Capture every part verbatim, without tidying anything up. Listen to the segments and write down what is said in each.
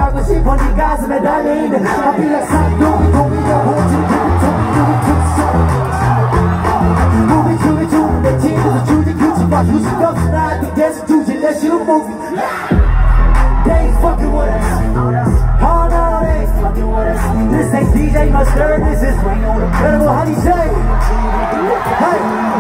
가고 싶어 네 가슴에 달려있는 I feel like 산동이 동이가 호지는 movie 춤이 추는 내 팀에서 주지 굳이 봐줄 수 없어 나한테 계속 주지 내 쉬운 movie They ain't fucking with us Oh no, they ain't fucking with us This ain't D J Mustard, this is Rain on the Incredible, how do you say? Hey!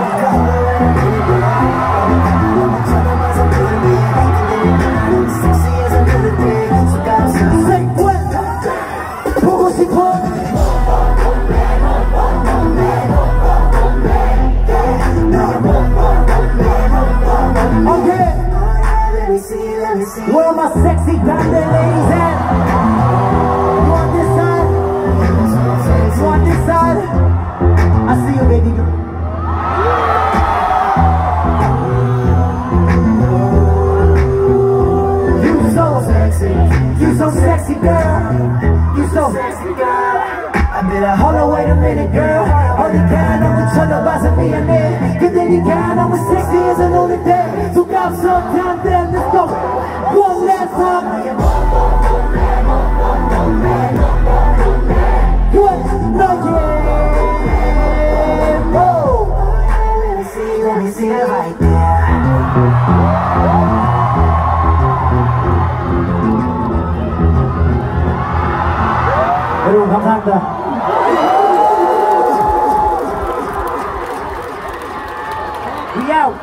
Where are my sexy blonde ladies at? You on this side? You on this side? I see you, baby girl. You so sexy. You so sexy, girl. You so sexy, girl. I be like, hold on, wait a minute, girl. 어디 가나 붙여다봐서 미안해. 근데 네가 너무 섹시해서 노는데 누가 없어, time then let's go. One last time. What? No, yeah. Oh. Let me see, let me see it right there. 여러분 감사합니다. We out.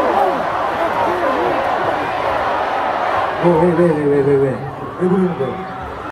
왜, 왜, 왜, 왜, 왜, 왜, 왜, 왜 부르는 거야?